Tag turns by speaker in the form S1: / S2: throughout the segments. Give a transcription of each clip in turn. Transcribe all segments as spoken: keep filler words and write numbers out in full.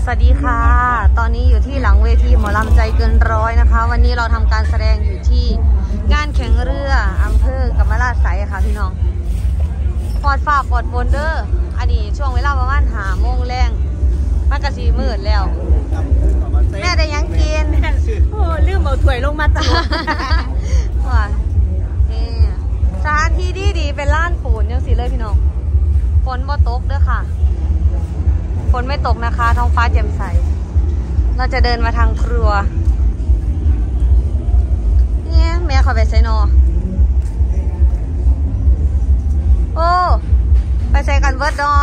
S1: สวัสดีค่ะตอนนี้อยู่ที่หลังเวทีหมอลำใจเกินร้อยนะคะวันนี้เราทำการแสดงอยู่ที่งานแข่งเรืออำเภอกำมะลาไสค่ะพี่น้องปอดฝ้าปอดฝนเด้ออันนี้ช่วงเวลาประมาณหาโมงแรงมันกระสีมืดแล้วแม่ได้ยังกิน
S2: โอ้ลืมเอาถ้วยลงมาจ้ะ
S1: ว่านี่สถานที่ดีดีเป็นล้านปูนยังสิเลยพี่น้องฝนบ่ตกเด้อค่ะฝนไม่ตกนะคะท้องฟ้าแจ่มใสเราจะเดินมาทางครัวเนี่ยแม่ขอไปใส่นอโอ้ไปใส่กันเวิร์ดนอ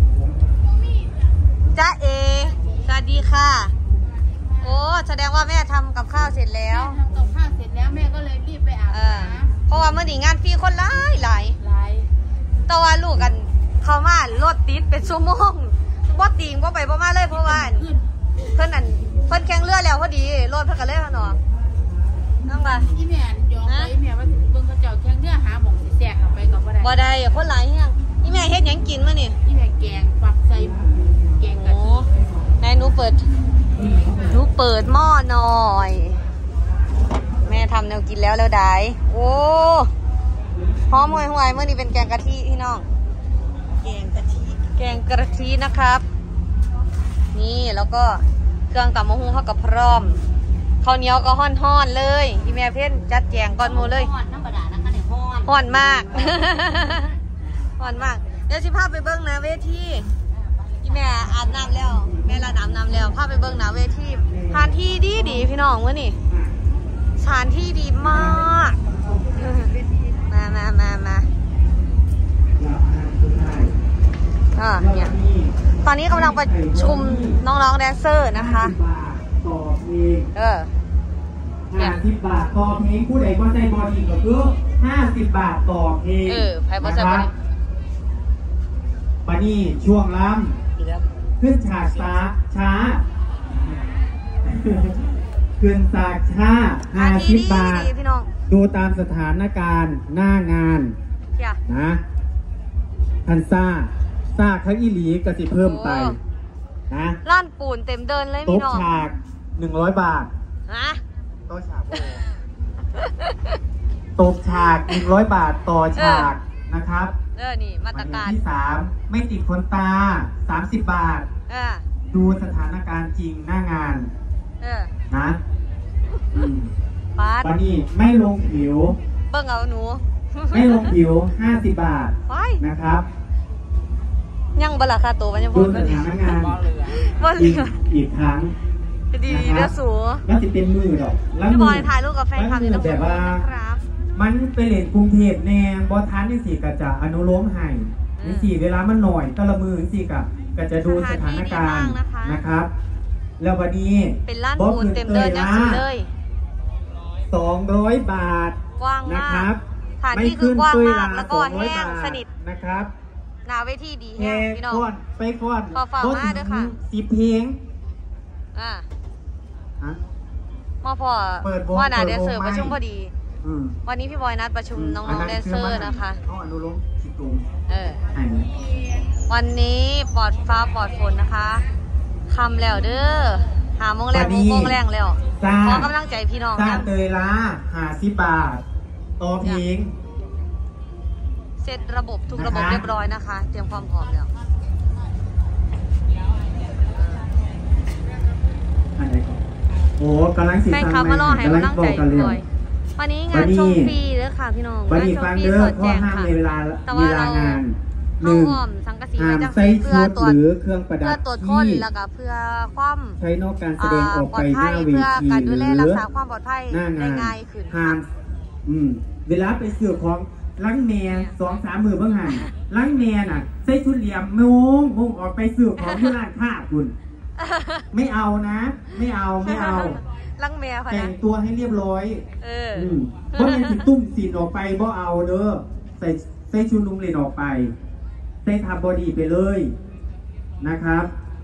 S1: จ้าเอสวัสดีค่ะโอ้แสดงว่าแม่ทำกับข้าวเสร็จแล้ว
S2: ทำกับข้าวเสร็จแล้วแม่ก็เลยรีบไปอาบน้ำ
S1: เพราะว่าเมื่อนี้งานฟรีคนหลายหลาย
S2: หลาย
S1: แต่ว่าลูกกันเขามารถติดเป็นชั่วโมงบ่ติงบ่ไปบ่มาเลยเพราะว่าเพิ่นอันเพิ่นแข่งเรือแล้วพอดีรถเพิ่นก็เลยพะเนาะนั่งบ่
S2: อีแม่ยอมไปแม่ว่าเบิ่งเขาเจ้าแข่งเรือหาหม่องสิแทรกเข้าไปก็บ่ได้
S1: บ่ได้คนหลายแฮงอีแม่เฮ็ดหยังกินมื้อนี่
S2: อีแม่แกงปักใส่แกงกะทิ
S1: ไหนหนูเปิดหนูเปิดหม้อหน่อยแม่ทำแนวกินแล้วแล้วได้โอ้หอมห่วยๆมื้อนี้เป็นแกงกะทิพี่น้อง
S2: แกงกะทิ
S1: แกงกะทินะครับนี่แล้วก็เครื่องตำมะฮุ่งเข้ากับพร้อมข้าวเหนียวก็ห่อนๆเลยอีแม่เพ่นจัดแจงก่อนหมูเลย
S2: ห่อนน้ำปลานะคะเนี่ยห่อน
S1: ห่อนมากห่อนมากเดี๋ยวสิพาไปเบิ้งนะเวทีอีแม่อาบน้ำแล้วแม่ละน้ำน้ำแล้วพาไปเบิ้งนะเวทีสถานที่ดีดีพี่น้องวะนี่สถานที่ดีมากมามามามาอ่าเนี่ยตอนนี้กำลังประชุมน้องๆแดนเซอร์นะคะเออ
S3: ห้าสิบบาทต่อเพลงผู้ใดก็ใจบอดีก็คือห้าสิบบาทต่อเพลง
S1: เออไพ่บอใจบอดี
S3: ปานี่ช่วงล้ำขึ้นฉากช้าช้าขึ้นฉากช้าห้าสิบบาทดูตามสถานการณ์หน้างานนะทันซ่าซาข้าอีหลีก็สิเพิ่มไปนะ
S1: ล้านปูนเต็มเดินเลยพี่น้อง
S3: โต๊ะฉากหนึ่งร้อยบาท
S1: ฮะ
S3: โต๊ะฉากโต๊ะฉากหนึ่งร้อยบาทต่อฉากนะครับ
S1: เออนี่มาตรการ
S3: ที่สามไม่ติดขนตาสามสิบบาท
S1: เออ
S3: ดูสถานการณ์จริงหน้างาน
S1: เออ
S3: นะ
S1: วัน
S3: นี้ไม่ลงผิว
S1: เบิ่งเอาหนู
S3: ไม่ลงผิวห้าสิบบาทนะครับ
S1: ยังบลาคาโตมันยัง
S3: พูดสถานงานอีกอีกครั้ง
S1: ดีเด้อสู
S3: แล้วจะเป็นมือหรอก
S1: พี่บอยถ่ายรูปกับแฟนคลับนี่ต้อง
S3: แบบว่ามันไปเล่นกรุงเทพแน่บอทันนี่สิกะจะอนุโลมให้นี่สิเวลามันหน่อยตะละมือสิกะก็จะดูสถานการณ์นะครับแล้ววันนี้
S1: เป็นล้านปูนเต็มเดินยังเลย
S3: สองร้อยบาทนะครับ
S1: ฐานที่คือกว้างมากแล้วก็แห้งสนิท
S3: นะครับ
S1: หนาเวทีดีแห้งพี่น้อง
S3: ไปก่อน
S1: ขอฝากมาด้วยค่ะ
S3: สิบเพลง
S1: อ่ามาพอว่านาแดนเซอร์ประชุมพอดีวันนี้พี่บอยนัดประชุมน้องๆแดนเซอร์นะคะเออวันนี้ปลอดฟ้าปลอดฝนนะคะคำแล้วเด้อหาโมงแรงโมงแรงแล้วขอกำลังใจพี่น้อง
S3: นะเตยล่าหาสิบบาทต่อเพลง
S1: เสร็จระบบทุกระบบเรียบร้อยนะคะเตรียมความพร้อมแล้ว
S3: โอ้กำลังสิ
S1: แฟนคลับมารอให้กำลังใจด้วยวันนี้งานโชว์ฟรีเด้อค่ะพี่น้อง
S3: งานโชว์ฟรีสดแจงค่ะ
S1: แต่ว่าเราหนึ่งสังกะสีไว้จังสีเพื่อตรวจ
S3: เครื่องประดับ
S1: เพื่อตรวจค้นแล้วก็เพื่อความ
S3: ใช้นอกการแสดงออกไปหน้าเวที
S1: เพื่อการดูแลรักษาความปลอดภัยได้ง่ายขึ้น
S3: ห้ามอืมเวลาไปซื้อของล้างแม่สองสามมือเบื้องหันล้างแม่น่ะใส่ชุดเหลี่ยมมงมงออกไปซื้อของที่ร้านค้าคุณไม่เอานะไม่เอาไม่เอา
S1: ล้างแม่ค่ะ
S3: แต่งตัวให้เรียบร้อย
S1: เออ
S3: เพราะมันสิตุ้มสีนออกไปบ่เอาเด้อใส่ใส่ชุดนุ่งเลนออกไปใส่ทับบอดี้ไปเลยนะครับ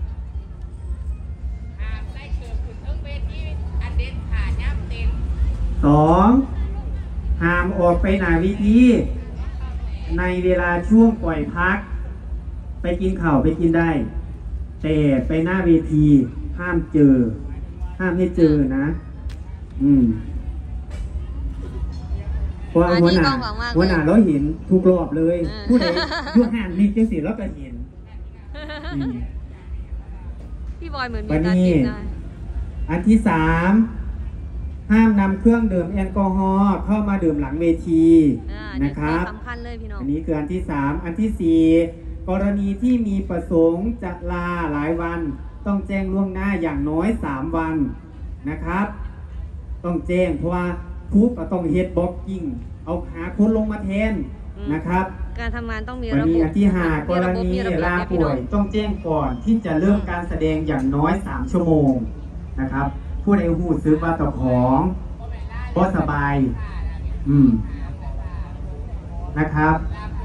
S3: สองห้ามออกไปหน้าวิธีในเวลาช่วงปล่อยพักไปกินข้าวไปกินได้แต่ไปหน้าเวทีห้ามเจอ ห้ามให้เจอนะ อืมเพราะว่าหัวหน้าหัวหน้าเราเห็นทุกรอบเลยผู้ใดยุห่านนี่จะสิเราก็เห็น
S1: พี่บอยเหมือนมีการกินได้
S3: อันที่สามห้ามนำเครื่องดื่มแอลกอฮอล์เข้ามาดื่มหลังเวทีนะครับ
S1: สำคัญเลยพี่น้อง
S3: อันนี้คืออันที่สามอันที่สี่กรณีที่มีประสงค์จะลาหลายวันต้องแจ้งล่วงหน้าอย่างน้อยสามวันนะครับต้องแจ้งเพราะว่าทุกก็ต้องเฮดบล็อกกิ้งเอาหาคนลงมาแทนนะครับ
S1: การทำงานต้องมี
S3: ระบบอันที่ห้ากรณีลาป่วยต้องแจ้งก่อนที่จะเริ่มการแสดงอย่างน้อยสามชั่วโมงนะครับผู้ใดหูซื้อว่าต่อของก็สบายอืมนะครับ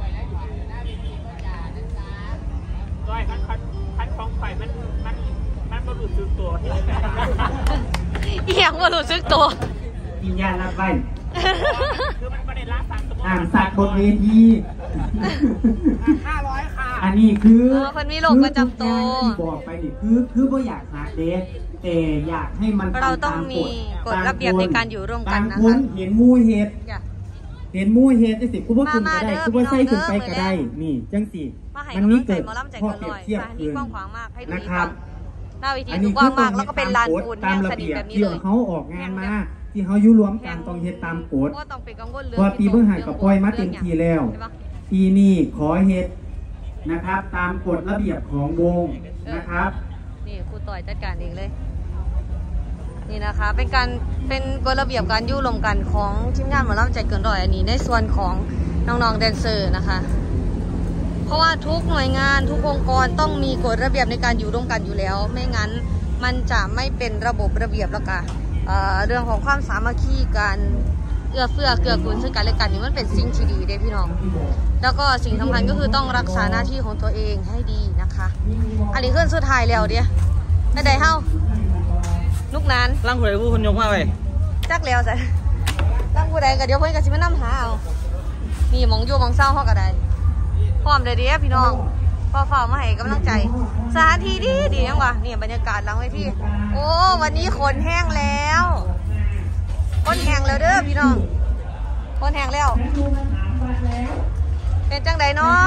S4: ด้วยคันคันคันของไฟมันมันมันบรรลุสึกตัว
S1: เอียงบรรลุสึกตัว
S3: กินยาลับไว้
S4: คือมันไม่ได้รักษาตัว
S3: อ่านสัตว์บนเวที
S4: ห้าร้อยค่ะ
S3: อันนี้คือ
S1: คนมีโรคประจำตัว
S3: บอกไปดิคือคือว่าอยากหาเด็กแต่อยากให้มัน
S1: เราต้องมีกฎระเบียบในการอยู่ร่วมกันนะคะ
S3: บางคนเห็นมูเห็ดเห็นมูเห็ดจะสิกูว่าขึ้นก็ได้กูว่าใส่ขึ้นไปก็ได้นี่จังสิ
S1: มันนี่เกิดข้อเปรียบเทียบคือกว้างมากให้ดูนะครับหน้าวิธีกว้างมากแล้วก็เป็นลานปูนแห้งสนิทแบบนี้เลย
S3: เขาออกงานมาที่เขาอยู่รวมกันต้องเฮ็ดตามกฎเพราะปีเพิ่งหายกับปล่อยมาเต็มทีแล้วปีนี้ขอเฮ็ดนะครับตามกฎระเบียบของวงนะครับ
S1: นี่ครูต่อยจัดการเองเลยนี่นะคะเป็นการเป็นกฎระเบียบการอยู่รวมกันของทีมงานหมอลำใจเกินร้อยอันนี้ในส่วนของน้องๆแดนเซอร์นะคะเพราะว่าทุกหน่วยงานทุกองค์กรต้องมีกฎระเบียบในการอยู่ร่วมกันอยู่แล้วไม่งั้นมันจะไม่เป็นระบบระเบียบแล้วกันเรื่องของความสามัคคีการเอื้อเฟื้อเกื้อกูลซึ่งกันและกันนี่มันเป็นสิ่งที่ดีเด้พี่น้องแล้วก็สิ่งสำคัญก็คือต้องรักษาหน้าที่ของตัวเองให้ดีนะคะอันนี้ขึ้นสุดท้ายแล้วเดียวได้ได้เฮ้าลูกนาน
S4: ร่างผู้ใดผู้คนยกมาไป
S1: จักแล้วสิร่างผู้ใดก็เดี๋ยวเพื่อนก็ชิมานั่งหาเอานี่มองอยู่มองเศร้าเขาก็ได้พร้อมเลยเดียวพี่น้องพอฝ่ามาให้กำลังใจสถานที่ดีดียังวะนี่บรรยากาศหลังเวทีโอ้วันนี้ขนแห้งแล้วขนแห้งแล้วเด้อพี่น้องขนแห้งแล้วเป็นจังไดเนาะ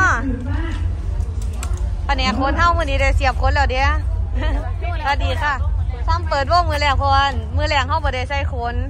S1: ปะเนี่ยคนเท่ามือนี้ได้เสียบคนแล้วเดียวสวัสดีค่ะซ้ำเปิดว่ามือแหลกคนมือแหลกเข้าบดได้ใส่ขน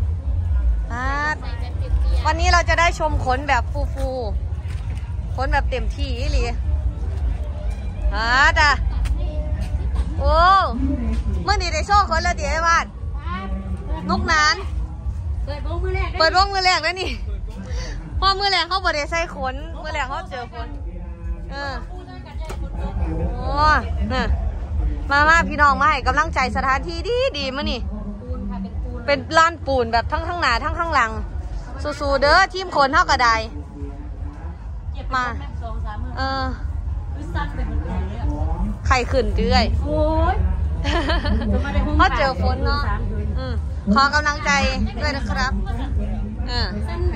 S1: วันนี้เราจะได้ชมขนแบบฟูๆขนแบบเต็มที่อีหลีฮ่าจ้ะโอ้เมื่อนี้ได้โชว์ขนแล้วเดี๋ยวบ้านนุกนานเปิดวงมือแรกเปิดวงมือแรกแล้วนี่พอมือแรกเขาบดได้ใส่ขนมือแรกเขาเจอขนเออโอ้เนี่ยมามาพี่น้องมาให้กำลังใจสถานที่ดีดีมั้งนี่เป็นลานปูนแบบทั้งข้างหน้าทั้งข้างหลังสู้ๆเด้อทีมคนเท่ากระไดมาเออไข่ขึ้นเรื่อยโอ้ยเพราะเจอฝนเนาะขอกำลังใจด้วยนะครับเออ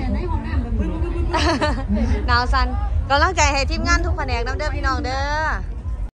S1: หนาวสันกำลังใจให้ทีมงานทุกแผนกน้ำเด้อพี่น้องเด้อ